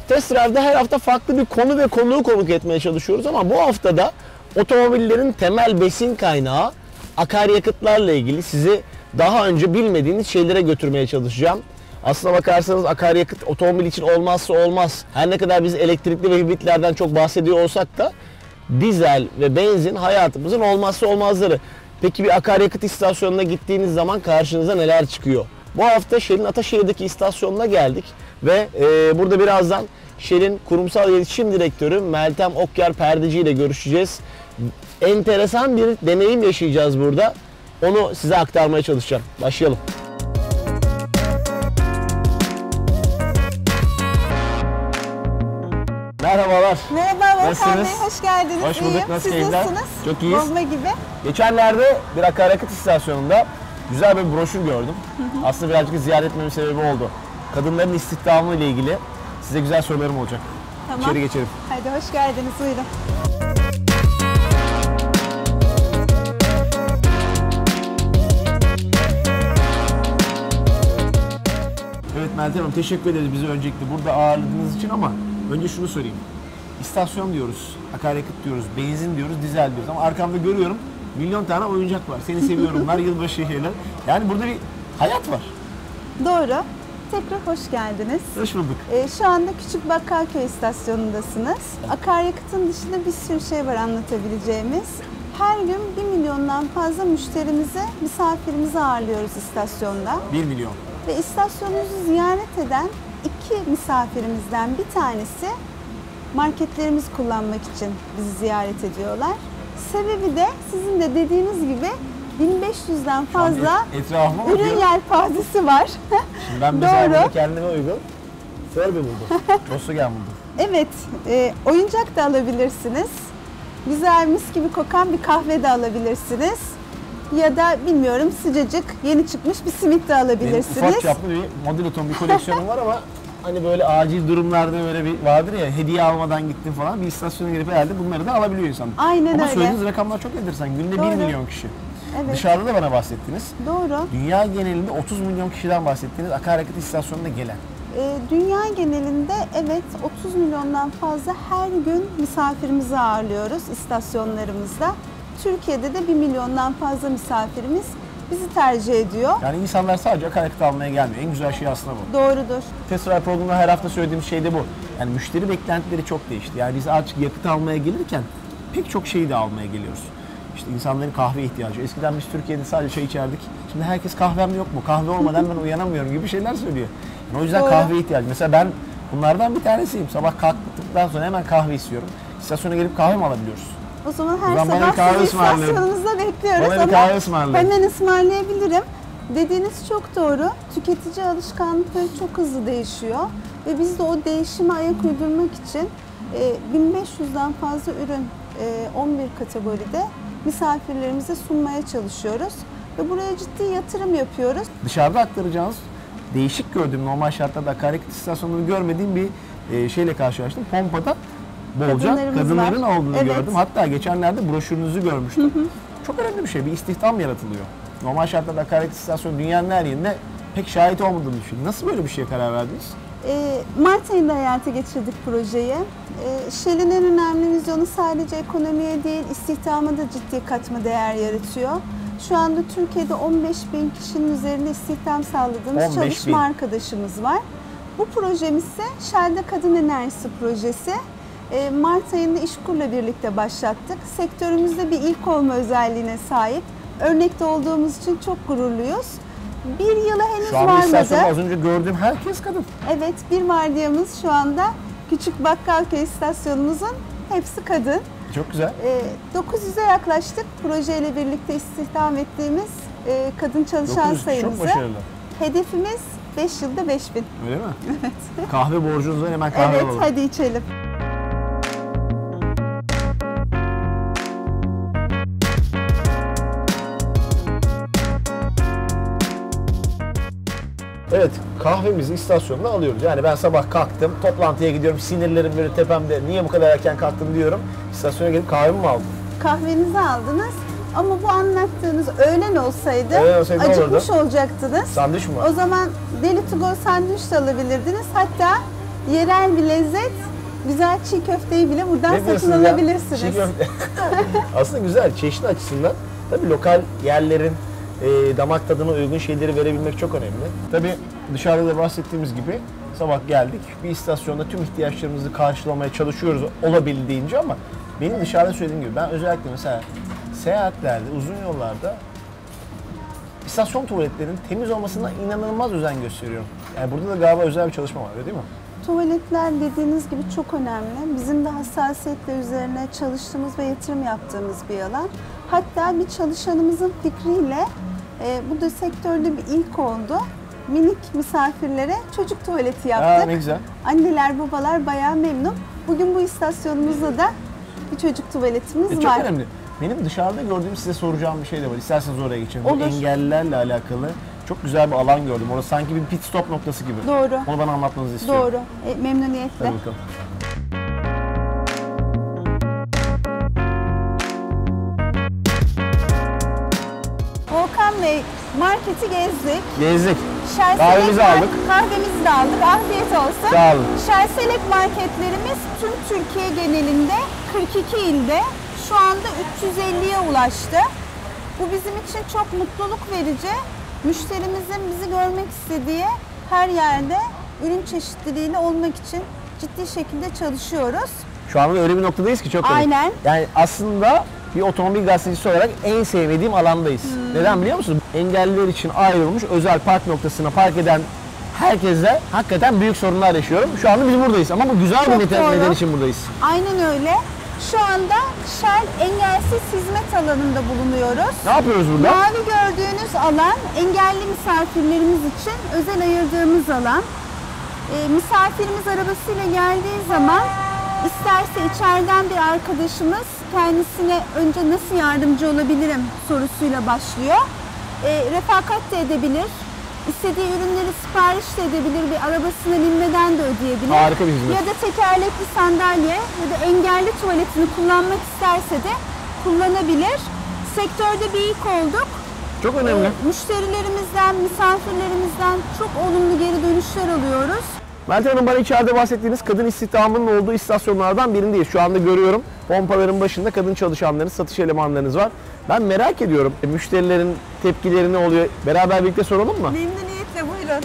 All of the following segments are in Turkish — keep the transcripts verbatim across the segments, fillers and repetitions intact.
Test Drive'da her hafta farklı bir konu ve konuğu konuk etmeye çalışıyoruz ama bu haftada otomobillerin temel besin kaynağı akaryakıtlarla ilgili sizi daha önce bilmediğiniz şeylere götürmeye çalışacağım. Aslına bakarsanız akaryakıt otomobil için olmazsa olmaz. Her ne kadar biz elektrikli ve hibritlerden çok bahsediyor olsak da dizel ve benzin hayatımızın olmazsa olmazları. Peki bir akaryakıt istasyonuna gittiğiniz zaman karşınıza neler çıkıyor? Bu hafta Shell'in Ataşehir'deki istasyonuna geldik ve e, burada birazdan Shell'in kurumsal iletişim direktörü Meltem Okyar Perdeci ile görüşeceğiz. Enteresan bir deneyim yaşayacağız burada. Onu size aktarmaya çalışacağım. Başlayalım. Merhabalar. Merhaba Volkan Bey, hoş geldiniz. Hoş bulduk. İyiyim. Nasıl Siz keyifler? nasılsınız? Çok iyiyiz. Bomba gibi. Geçenlerde bir akaryakıt istasyonunda güzel bir broşür gördüm. Hı hı. Aslında birazcık ziyaret etmemin sebebi oldu. Kadınların istihdamı ile ilgili size güzel sorularım olacak. Tamam. İçeri geçelim. Hadi hoş geldiniz, buyurun. Evet Meltem Hanım, teşekkür ederiz bizi öncelikle burada ağırladığınız için ama önce şunu sorayım. İstasyon diyoruz, akaryakıt diyoruz, benzin diyoruz, dizel diyoruz ama arkamda görüyorum milyon tane oyuncak var. Seni seviyorumlar, yılbaşı şeyler. Yani burada bir hayat var. Doğru. Tekrar hoş geldiniz. Hoş bulduk. Ee, şu anda Küçük Bakkalköy istasyonundasınız. Akaryakıtın dışında bir sürü şey var anlatabileceğimiz. Her gün bir milyondan fazla müşterimizi, misafirimizi ağırlıyoruz istasyonda. Bir milyon. Ve istasyonumuzu ziyaret eden iki misafirimizden bir tanesi marketlerimizi kullanmak için bizi ziyaret ediyorlar. Sebebi de sizin de dediğiniz gibi bin beş yüzden fazla ürün yelpazesi var. Şimdi ben mesela kendime uygun Furby buldum. Volkswagen buldum. Evet, e, oyuncak da alabilirsiniz. Güzel mis gibi kokan bir kahve de alabilirsiniz. Ya da bilmiyorum sıcacık yeni çıkmış bir simit de alabilirsiniz. Benim ufak çaplı bir model otomobil koleksiyonum var ama hani böyle acil durumlarda böyle bir vardır ya, hediye almadan gittim falan, bir istasyona girip herhalde bunları da alabiliyor insan. Aynen ama öyle. söylediğiniz rakamlar çok enteresan. Günde Doğru. bir milyon kişi. Evet. Dışarıda da bana bahsettiniz. Doğru. Dünya genelinde otuz milyon kişiden bahsettiğiniz akaryakıt istasyonuna gelen. Ee, dünya genelinde evet otuz milyondan fazla her gün misafirimizi ağırlıyoruz istasyonlarımızda. Türkiye'de de bir milyondan fazla misafirimiz bizi tercih ediyor. Yani insanlar sadece akaryakıt almaya gelmiyor. En güzel şey aslında bu. Doğrudur. Test Drive programında her hafta söylediğim şey de bu. Yani müşteri beklentileri çok değişti. Yani biz artık yakıt almaya gelirken pek çok şeyi de almaya geliyoruz. İşte insanların kahve ihtiyacı. Eskiden biz Türkiye'de sadece çay içerdik. Şimdi herkes kahvem yok mu? Kahve olmadan ben uyanamıyorum gibi şeyler söylüyor. Yani o yüzden Doğru. kahve ihtiyacı. Mesela ben bunlardan bir tanesiyim. Sabah kalktıktan sonra hemen kahve istiyorum. İstasyona gelip kahve mi alabiliyoruz? O zaman her o zaman sabah sizi istasyonumuzda bekliyoruz bana bir kahve ısmarlayın. hemen ısmarlayabilirim. Dediğiniz çok doğru. Tüketici alışkanlıkları çok hızlı değişiyor. Ve biz de o değişime ayak uydurmak için bin beş yüzden fazla ürün on bir kategoride misafirlerimize sunmaya çalışıyoruz. Ve buraya ciddi yatırım yapıyoruz. Dışarıda aktaracağınız değişik gördüğüm, normal şartlarda akaryakıt istasyonunu görmediğim bir şeyle karşılaştım. Pompada bolca kadınların var. olduğunu evet. gördüm. Hatta geçenlerde broşürünüzü görmüştüm. Hı hı. Çok önemli bir şey. Bir istihdam yaratılıyor. Normal şartlarda akaryakıt istasyonu dünyanın her yerinde pek şahit olmadığını düşünüyorum. Nasıl böyle bir şeye karar verdiniz? E, Mart ayında hayata geçirdik projeyi. E, Shell'in en önemli vizyonu sadece ekonomiye değil, istihdama da ciddi katma değer yaratıyor. Şu anda Türkiye'de on beş bin kişinin üzerinde istihdam sağladığımız çalışma arkadaşımız var. Bu projemiz ise Shell'de Kadın Enerjisi projesi. Mart ayında İşkur'la birlikte başlattık. Sektörümüzde bir ilk olma özelliğine sahip. Örnekte olduğumuz için çok gururluyuz. Bir yıla henüz şu an varmadı. Az önce gördüğüm herkes kadın. Evet, bir vardiyamız şu anda Küçük Bakkalköy istasyonumuzun hepsi kadın. Çok güzel. dokuz yüze yaklaştık. Projeyle birlikte istihdam ettiğimiz kadın çalışan sayımızı. Çok başarılı. Hedefimiz beş yılda beş bin. Öyle mi? Evet. Kahve borcunuz var, hemen kahve evet, alalım. Evet, hadi içelim. Evet, kahvemizi istasyonda alıyoruz. Yani ben sabah kalktım, toplantıya gidiyorum, sinirlerim böyle tepemde, niye bu kadar erken kalktım diyorum. İstasyona gelip kahvemi mi aldım? Kahvenizi aldınız ama bu anlattığınız öğlen olsaydı, öğlen olsaydı acıkmış olacaktınız. Sandviç mi var? O zaman Deli to go sandviç de alabilirdiniz. Hatta yerel bir lezzet. Güzel çiğ köfteyi bile buradan Ne satın diyorsunuz ya? alabilirsiniz. Çiğ köfte. Aslında güzel, çeşit açısından. Tabii lokal yerlerin e, damak tadına uygun şeyleri verebilmek çok önemli. Tabii dışarıda da bahsettiğimiz gibi sabah geldik. Bir istasyonda tüm ihtiyaçlarımızı karşılamaya çalışıyoruz olabildiğince ama benim dışarıda söylediğim gibi ben özellikle mesela seyahatlerde, uzun yollarda istasyon tuvaletlerinin temiz olmasına inanılmaz özen gösteriyorum. Yani burada da galiba özel bir çalışma var, öyle değil mi? Tuvaletler dediğiniz gibi çok önemli. Bizim de hassasiyetle üzerine çalıştığımız ve yatırım yaptığımız bir alan. Hatta bir çalışanımızın fikriyle e, bu da sektörde bir ilk oldu. Minik misafirlere çocuk tuvaleti yaptık. Aa, ne güzel. Anneler, babalar bayağı memnun. Bugün bu istasyonumuzda da bir çocuk tuvaletimiz E, çok var. önemli. Benim dışarıda gördüğüm, size soracağım bir şey de var. İsterseniz oraya geçelim. Bu Olur. engellilerle alakalı çok güzel bir alan gördüm. Orası sanki bir pit stop noktası gibi. Doğru. Onu bana anlatmanızı istiyorum. Doğru. E, memnuniyetle. Hadi bakalım. Volkan Bey, marketi gezdik. Gezdik. Shell Kahvemizi Select aldık. Kahvemizi de aldık. Afiyet olsun. Sağ olun. Shell Select marketlerimiz tüm Türkiye genelinde kırk iki ilde şu anda üç yüz elliye ulaştı. Bu bizim için çok mutluluk verici. Müşterimizin bizi görmek istediği her yerde ürün çeşitliliğiyle olmak için ciddi şekilde çalışıyoruz. Şu anda öyle bir noktadayız ki çok komik. Aynen. Yani aslında bir otomobil gazetecisi olarak en sevmediğim alandayız. Hmm. Neden biliyor musunuz? Engelliler için ayrılmış özel park noktasına park eden herkesle hakikaten büyük sorunlar yaşıyorum. Şu anda biz buradayız ama bu güzel bir Çok neden, doğru. neden için buradayız. Aynen öyle. Şu anda Shell Engelsiz Hizmet alanında bulunuyoruz. Ne yapıyoruz burada? Mavi gördüğünüz alan engelli misafirlerimiz için özel ayırdığımız alan. E, misafirimiz arabasıyla geldiği zaman isterse içeriden bir arkadaşımız kendisine önce nasıl yardımcı olabilirim sorusuyla başlıyor. E, refakat de edebilir. İstediği ürünleri sipariş de edebilir ve arabasına binmeden de ödeyebilir. Harika bir hizmet. Ya da tekerlekli sandalye ya da engelli tuvaletini kullanmak isterse de kullanabilir. Sektörde bir ilk olduk. Çok önemli. Ee, müşterilerimizden, misafirlerimizden çok olumlu geri dönüşler alıyoruz. Meltem Hanım, bana içeride bahsettiğiniz kadın istihdamının olduğu istasyonlardan birindeyiz. Şu anda görüyorum pompaların başında kadın çalışanlarınız, satış elemanlarınız var. Ben merak ediyorum. E, müşterilerin tepkileri ne oluyor? Beraber birlikte soralım mı? Memnuniyetle buyurun.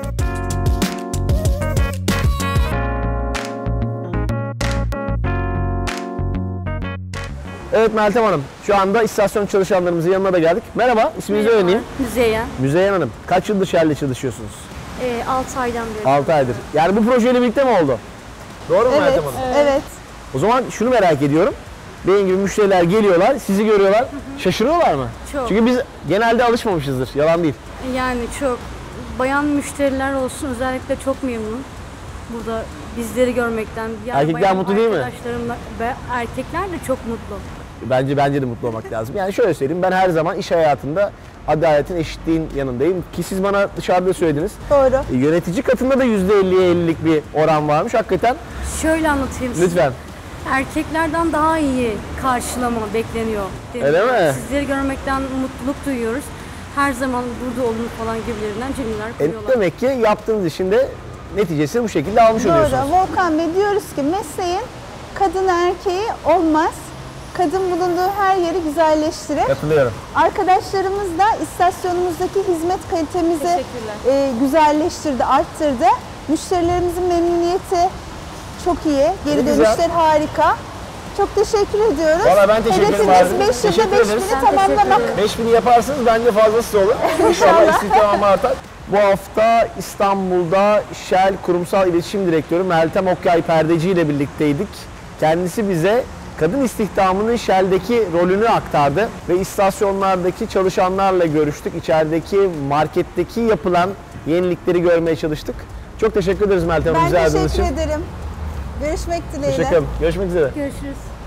Evet Meltem Hanım, şu anda istasyon çalışanlarımızın yanına da geldik. Merhaba, isminizi öğreneyim. Müzeyyen. Müzeyyen Hanım, kaç yıldır Shell'le çalışıyorsunuz? E, altı aydan beri. altı aydır. Yani bu projeyle birlikte mi oldu? Doğru mu Evet, Meltem Hanım? evet. O zaman şunu merak ediyorum. Benim gibi müşteriler geliyorlar, sizi görüyorlar. Şaşırıyorlar mı? Çok. Çünkü biz genelde alışmamışızdır, yalan değil. Yani çok. Bayan müşteriler olsun özellikle çok memnun. Burada bizleri görmekten. Diğer Erkekler bayan mutlu değil mi? Arkadaşlarımla ve erkekler de çok mutlu. Bence bence de mutlu olmak lazım. Yani şöyle söyleyeyim, ben her zaman iş hayatında adaletin, eşitliğin yanındayım. Ki siz bana dışarıda söylediniz. Doğru. E, Yönetici katında da yüzde elliye ellilik bir oran varmış. Hakikaten Şöyle anlatayım size. lütfen. Erkeklerden daha iyi karşılama bekleniyor. Öyle mi? Sizleri görmekten mutluluk duyuyoruz. Her zaman burada olun falan gibilerinden cümleler E, kuruyorlar. demek ki yaptığınız işin de neticesini bu şekilde almış Doğru. oluyorsunuz. Volkan Bey, diyoruz ki mesleğin kadın erkeği olmaz. Kadın bulunduğu her yeri güzelleştirir. Katılıyorum. Arkadaşlarımız da istasyonumuzdaki hizmet kalitemizi Teşekkürler. e, güzelleştirdi, arttırdı. Müşterilerimizin memnuniyeti çok iyi. Geri Ne güzel. dönüşler harika. Çok teşekkür ediyoruz. Valla ben teşekkür ederim. Hedefimiz beş Teşekkür yılda beş ederiz. bini Ben tamamlamak. beş bini yaparsınız, bence fazlası olur. İnşallah istihdamı artar. Bu hafta İstanbul'da Shell Kurumsal İletişim Direktörü Meltem Okyay Perdeci ile birlikteydik. Kendisi bize kadın istihdamının Shell'deki rolünü aktardı ve istasyonlardaki çalışanlarla görüştük. İçerideki marketteki yapılan yenilikleri görmeye çalıştık. Çok teşekkür ederiz Meltem Hanım, Ben bize yardımınız teşekkür için. ederim. Görüşmek dileğiyle. Teşekkür ederim. Görüşmek üzere. Görüşürüz.